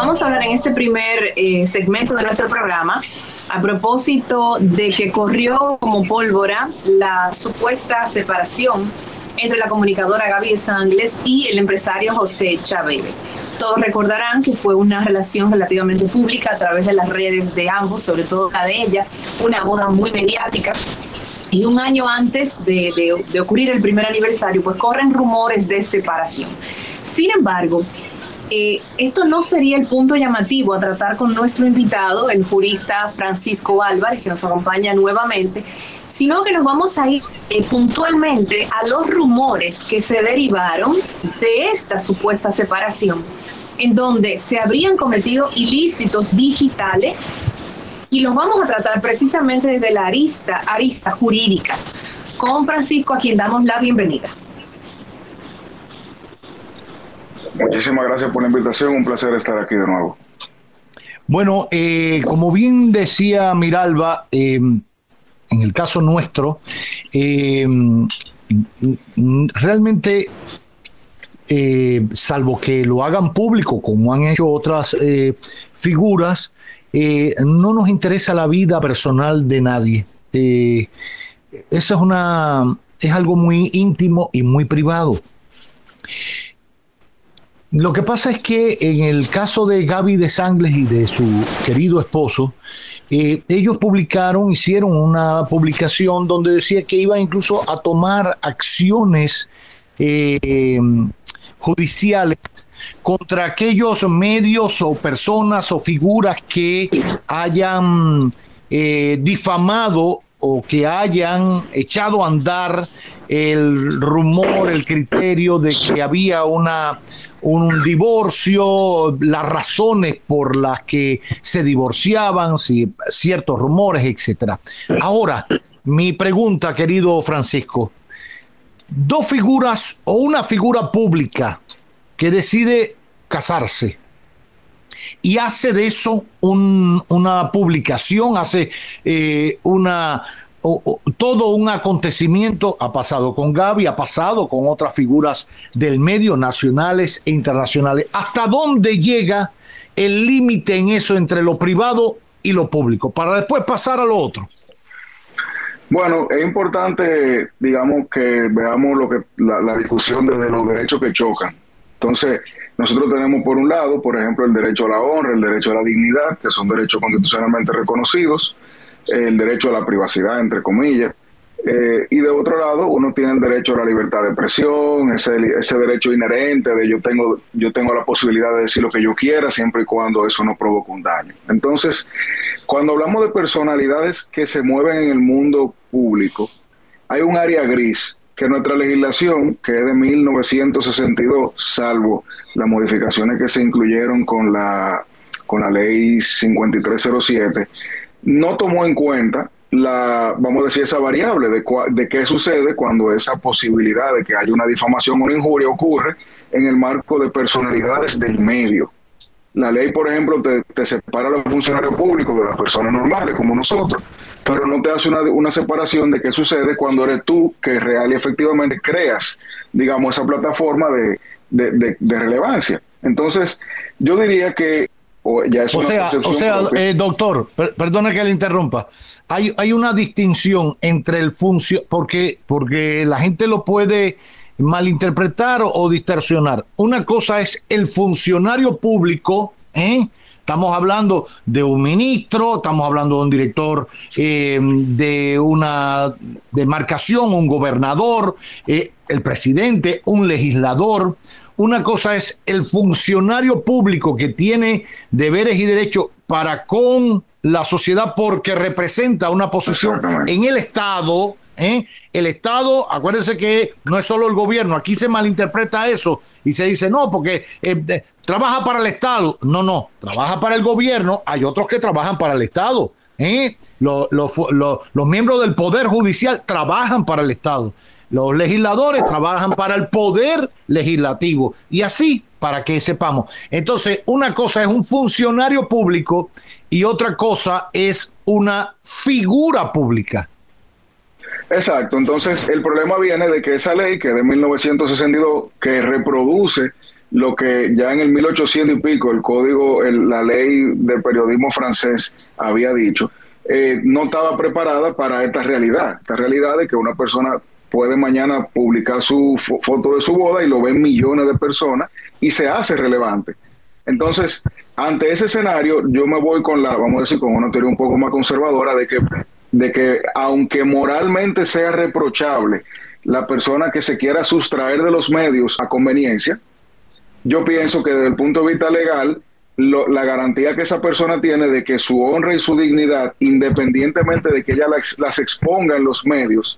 vamos a hablar en este primer segmento de nuestro programa a propósito de que corrió como pólvora la supuesta separación entre la comunicadora Gaby de Sangles y el empresario José Chabebe. Todos recordarán que fue una relación relativamente pública a través de las redes de ambos, sobre todo la de ella, una boda muy mediática. Y un año antes de ocurrir el primer aniversario, pues corren rumores de separación. Sin embargo, esto no sería el punto llamativo a tratar con nuestro invitado, el jurista Francisco Álvarez, que nos acompaña nuevamente, sino que nos vamos a ir puntualmente a los rumores que se derivaron de esta supuesta separación, en donde se habrían cometido ilícitos digitales, y los vamos a tratar precisamente desde la arista jurídica, con Francisco, a quien damos la bienvenida. Muchísimas gracias por la invitación, un placer estar aquí de nuevo. Bueno, como bien decía Miralba, en el caso nuestro, realmente, salvo que lo hagan público, como han hecho otras figuras, no nos interesa la vida personal de nadie. Eso es algo muy íntimo y muy privado. Lo que pasa es que en el caso de Gaby de Sangles y de su querido esposo, ellos hicieron una publicación donde decía que iban incluso a tomar acciones judiciales contra aquellos medios o personas o figuras que hayan difamado o que hayan echado a andar el rumor, el criterio de que había un divorcio, las razones por las que se divorciaban, ciertos rumores, etcétera. Ahora, mi pregunta, querido Francisco, dos figuras o una figura pública que decide casarse y hace de eso una publicación, hace todo un acontecimiento. Ha pasado con Gaby, ha pasado con otras figuras del medio, nacionales e internacionales. ¿Hasta dónde llega el límite en eso entre lo privado y lo público, para después pasar a lo otro? Bueno, es importante, digamos, que veamos la discusión desde los derechos que chocan. Entonces, nosotros tenemos por un lado, por ejemplo, el derecho a la honra, el derecho a la dignidad, que son derechos constitucionalmente reconocidos, el derecho a la privacidad, entre comillas, y de otro lado uno tiene el derecho a la libertad de expresión, ese derecho inherente de yo tengo la posibilidad de decir lo que yo quiera siempre y cuando eso no provoque un daño. Entonces, cuando hablamos de personalidades que se mueven en el mundo público, hay un área gris que nuestra legislación, que es de 1962, salvo las modificaciones que se incluyeron con la ley 5307, no tomó en cuenta vamos a decir, esa variable de qué sucede cuando esa posibilidad de que haya una difamación o una injuria ocurre en el marco de personalidades del medio. La ley, por ejemplo, te separa a los funcionarios públicos de las personas normales como nosotros, pero no te hace una separación de qué sucede cuando eres tú que real y efectivamente creas, digamos, esa plataforma de relevancia. Entonces, yo diría que doctor, perdone que le interrumpa. Hay una distinción entre el porque la gente lo puede malinterpretar o distorsionar. Una cosa es el funcionario público, estamos hablando de un ministro, estamos hablando de un director de una demarcación, un gobernador, el presidente, un legislador. Una cosa es el funcionario público que tiene deberes y derechos para con la sociedad porque representa una posición en el Estado. El Estado, acuérdense que no es solo el gobierno, aquí se malinterpreta eso y se dice no, porque trabaja para el Estado. No, trabaja para el gobierno, hay otros que trabajan para el Estado. Los miembros del Poder Judicial trabajan para el Estado. Los legisladores trabajan para el poder legislativo y así para que sepamos. Entonces, una cosa es un funcionario público y otra cosa es una figura pública. Exacto. Entonces, el problema viene de que esa ley, que es de 1962, que reproduce lo que ya en el 1800 y pico el código, la ley del periodismo francés había dicho, no estaba preparada para esta realidad de que una persona puede mañana publicar su foto de su boda y lo ven millones de personas y se hace relevante. Entonces, ante ese escenario, yo me voy con vamos a decir, con una teoría un poco más conservadora de que aunque moralmente sea reprochable la persona que se quiera sustraer de los medios a conveniencia, yo pienso que desde el punto de vista legal, la garantía que esa persona tiene de que su honra y su dignidad, independientemente de que ella las exponga en los medios,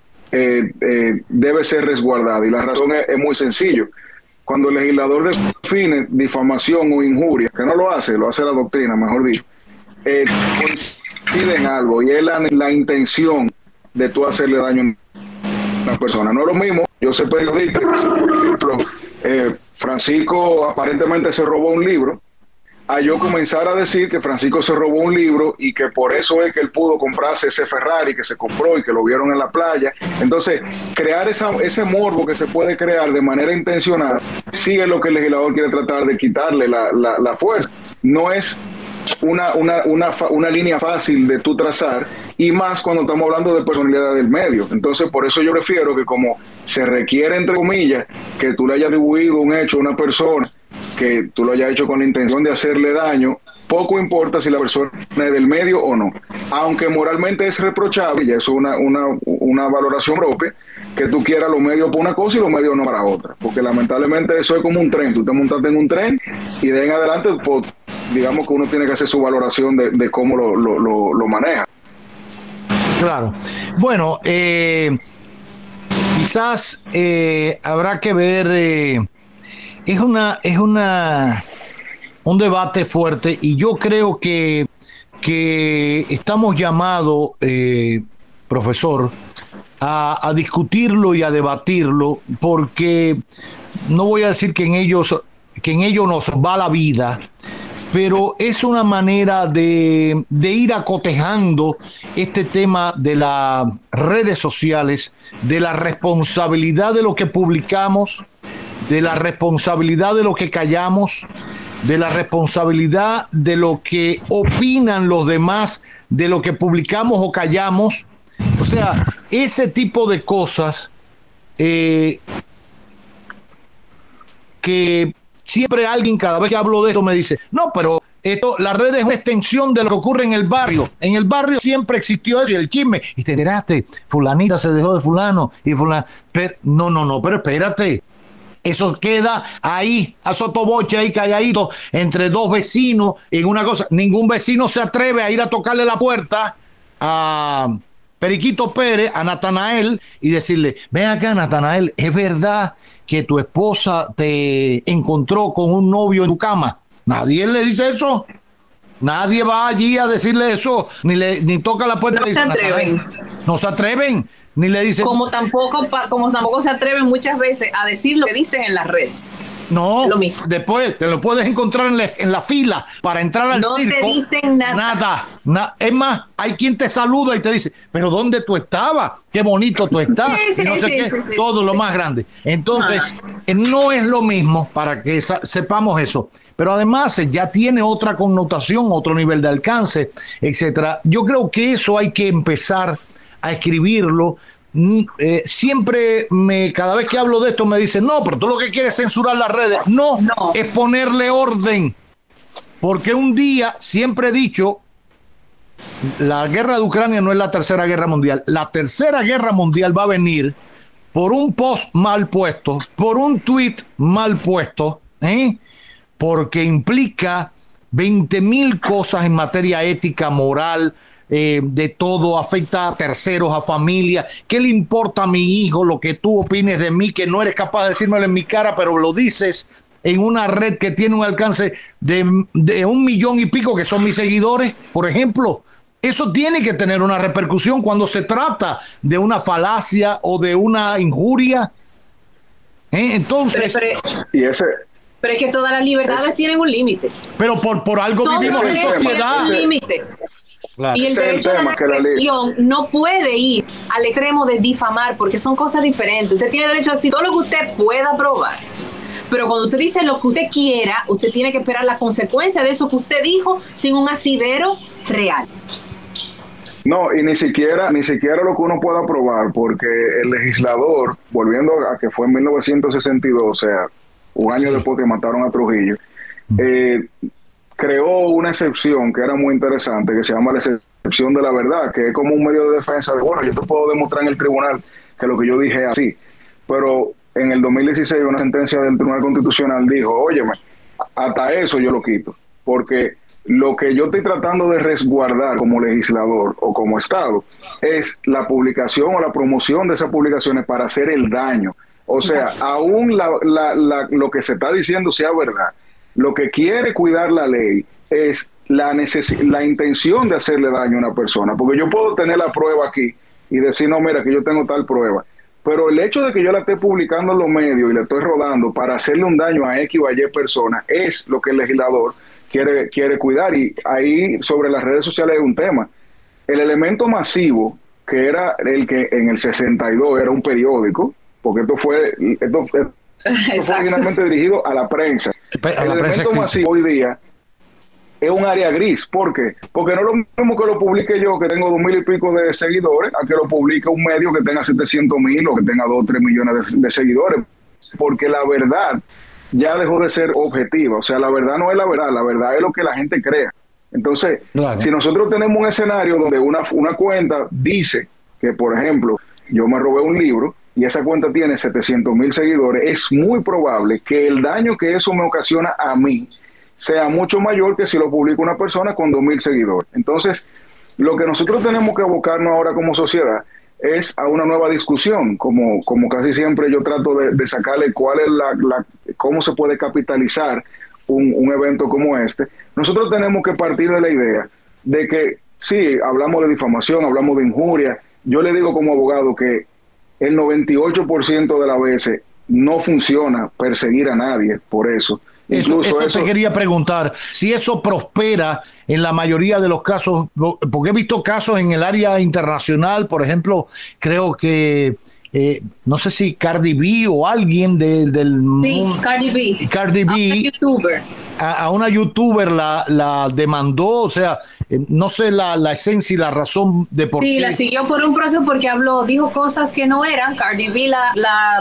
debe ser resguardada. Y la razón es muy sencillo. Cuando el legislador define difamación o injuria, que no lo hace la doctrina, mejor dicho, coincide en algo, y es la intención de tú hacerle daño a una persona. No es lo mismo, yo soy periodista, por ejemplo, Francisco aparentemente se robó un libro, a yo comenzar a decir que Francisco se robó un libro y que por eso es que él pudo comprarse ese Ferrari que se compró y que lo vieron en la playa. Entonces, crear ese morbo que se puede crear de manera intencional, sí es lo que el legislador quiere tratar de quitarle la fuerza. No es una línea fácil de tú trazar, y más cuando estamos hablando de personalidad del medio. Entonces, por eso yo prefiero que, como se requiere, entre comillas, que tú le hayas atribuido un hecho a una persona, que tú lo hayas hecho con la intención de hacerle daño, poco importa si la persona es del medio o no. Aunque moralmente es reprochable, y eso es una valoración propia, que tú quieras los medios para una cosa y los medios no para otra. Porque lamentablemente eso es como un tren. Tú te montaste en un tren y de ahí en adelante, pues, digamos que uno tiene que hacer su valoración de cómo lo maneja. Claro. Bueno, quizás habrá que ver... Es un debate fuerte, y yo creo que estamos llamados, profesor, a discutirlo y a debatirlo, porque no voy a decir que en ello nos va la vida, pero es una manera de ir acotejando este tema de las redes sociales, de la responsabilidad de lo que publicamos, de la responsabilidad de lo que callamos, de la responsabilidad de lo que opinan los demás, de lo que publicamos o callamos. O sea, ese tipo de cosas que siempre alguien, cada vez que hablo de esto, me dice, no, pero la red es una extensión de lo que ocurre en el barrio. En el barrio siempre existió eso, y el chisme. Y te enteraste, fulanita se dejó de fulano, y fulano. Pero, no, pero espérate. Eso queda ahí, a sotoboche, ahí calladito, entre dos vecinos, en una cosa. Ningún vecino se atreve a ir a tocarle la puerta a Periquito Pérez, a Natanael, y decirle, ven acá, Natanael, ¿es verdad que tu esposa te encontró con un novio en tu cama? Nadie le dice eso. Nadie va allí a decirle eso, ni toca la puerta. No se atreven. No se atreven. Ni le dicen. Como tampoco se atreven muchas veces a decir lo que dicen en las redes. No, lo mismo. Después te lo puedes encontrar en la fila para entrar al circo. No te dicen nada. Es más, hay quien te saluda y te dice, pero ¿dónde tú estabas? Qué bonito tú estás. Sí, todo lo más grande. Entonces, no es lo mismo, para que sepamos eso. Pero además ya tiene otra connotación, otro nivel de alcance, etcétera. Yo creo que eso hay que empezar a escribirlo. Siempre cada vez que hablo de esto me dicen, no, pero tú lo que quieres es censurar las redes. No, es ponerle orden. Porque un día, siempre he dicho, la guerra de Ucrania no es la tercera guerra mundial. La tercera guerra mundial va a venir por un post mal puesto, por un tweet mal puesto, porque implica 20,000 cosas en materia ética, moral, de todo, afecta a terceros, a familia. ¿Qué le importa a mi hijo lo que tú opines de mí, que no eres capaz de decírmelo en mi cara, pero lo dices en una red que tiene un alcance de 1 millón y pico, que son mis seguidores, por ejemplo? Eso tiene que tener una repercusión cuando se trata de una falacia o de una injuria. Entonces... Pero es que todas las libertades tienen un límite. Pero por algo vivimos en sociedad. Un límite. Claro. Y el derecho a la expresión no puede ir al extremo de difamar, porque son cosas diferentes. Usted tiene derecho a decir todo lo que usted pueda probar, Pero cuando usted dice lo que usted quiera, usted tiene que esperar la consecuencia de eso que usted dijo sin un asidero real. No, y ni siquiera lo que uno pueda probar, porque el legislador, volviendo a que fue en 1962, o sea, un año después que mataron a Trujillo, creó una excepción que era muy interesante, que se llama la excepción de la verdad, que es como un medio de defensa de, bueno, yo te puedo demostrar en el tribunal que lo que yo dije es así, pero en el 2016 una sentencia del Tribunal Constitucional dijo, óyeme, hasta eso yo lo quito, porque lo que yo estoy tratando de resguardar como legislador o como Estado es la publicación o la promoción de esas publicaciones para hacer el daño. O sea, aún lo que se está diciendo sea verdad, lo que quiere cuidar la ley es la intención de hacerle daño a una persona. Porque yo puedo tener la prueba aquí y decir, no, mira, que yo tengo tal prueba. Pero el hecho de que yo la esté publicando en los medios y la estoy rodando para hacerle un daño a X o a Y persona es lo que el legislador quiere cuidar. Y ahí sobre las redes sociales hay un tema. El elemento masivo, que era el que en el 62 era un periódico, porque esto fue originalmente dirigido a la prensa. El elemento masivo hoy día es un área gris. ¿Por qué? Porque no es lo mismo que lo publique yo, que tengo 2,000 y pico de seguidores, a que lo publique un medio que tenga 700,000 o que tenga 2 o 3 millones de seguidores. Porque la verdad ya dejó de ser objetiva. O sea, la verdad no es la verdad es lo que la gente crea. Entonces, claro, si nosotros tenemos un escenario donde una cuenta dice que, por ejemplo, yo me robé un libro y esa cuenta tiene 700,000 seguidores, es muy probable que el daño que eso me ocasiona a mí sea mucho mayor que si lo publica una persona con 2,000 seguidores. Entonces, lo que nosotros tenemos que abocarnos ahora como sociedad es a una nueva discusión, como casi siempre yo trato de sacarle cuál es cómo se puede capitalizar un evento como este. Nosotros tenemos que partir de la idea de que sí, hablamos de difamación, hablamos de injuria. Yo le digo como abogado que el 98% de las veces no funciona perseguir a nadie por eso. Eso te quería preguntar, si eso prospera en la mayoría de los casos, porque he visto casos en el área internacional, por ejemplo, creo que, no sé si Cardi B o alguien del... Sí, Cardi B. A una youtuber la demandó, o sea, no sé la esencia y la razón de por qué. Sí, la siguió por un proceso porque dijo cosas que no eran. Cardi B la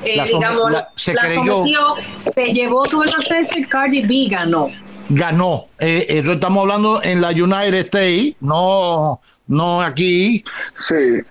sometió, se llevó todo el proceso y Cardi B ganó. Eso estamos hablando en la United States, no aquí. Sí.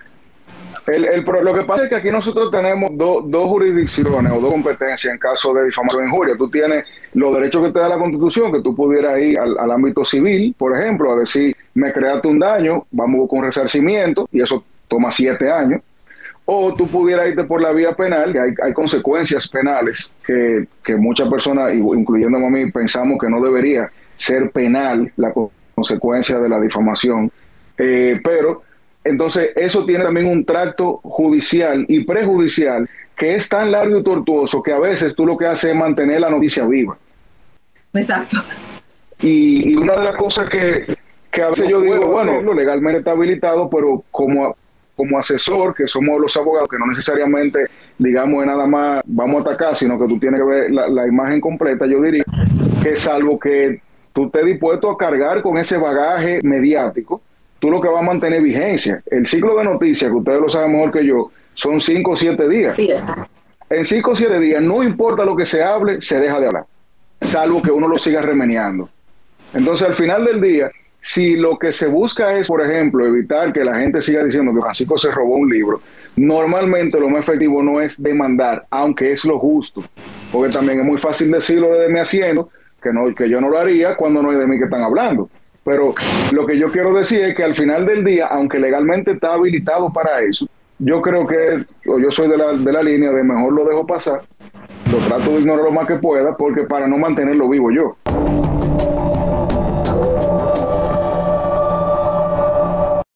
Lo que pasa es que aquí nosotros tenemos dos jurisdicciones o dos competencias en caso de difamación e injuria. Tú tienes los derechos que te da la Constitución, que tú pudieras ir al ámbito civil, por ejemplo, a decir, me creaste un daño, vamos con resarcimiento, y eso toma 7 años. O tú pudieras irte por la vía penal, que hay consecuencias penales que muchas personas, incluyéndome a mí, pensamos que no debería ser penal la consecuencia de la difamación. Pero entonces eso tiene también un tracto judicial y prejudicial que es tan largo y tortuoso que a veces tú lo que haces es mantener la noticia viva. Exacto. Y una de las cosas que a veces yo digo, bueno, lo legalmente está habilitado, pero como asesor, que somos los abogados, que no necesariamente, digamos, es nada más vamos a atacar, sino que tú tienes que ver la imagen completa, yo diría que salvo que tú estés dispuesto a cargar con ese bagaje mediático, tú lo que vas a mantener vigencia. El ciclo de noticias, que ustedes lo saben mejor que yo, son 5 o 7 días. Sí. En 5 o 7 días, no importa lo que se hable, se deja de hablar, salvo que uno lo siga remeneando. Entonces, al final del día, si lo que se busca es, por ejemplo, evitar que la gente siga diciendo que Francisco se robó un libro, normalmente lo más efectivo no es demandar, aunque es lo justo, porque también es muy fácil decirlo desde mi asiento, que yo no lo haría cuando no es de mí que están hablando. Pero lo que yo quiero decir es que al final del día, aunque legalmente está habilitado para eso, yo creo que, o yo soy de la línea de mejor lo dejo pasar, lo trato de ignorar lo más que pueda, porque para no mantenerlo vivo yo.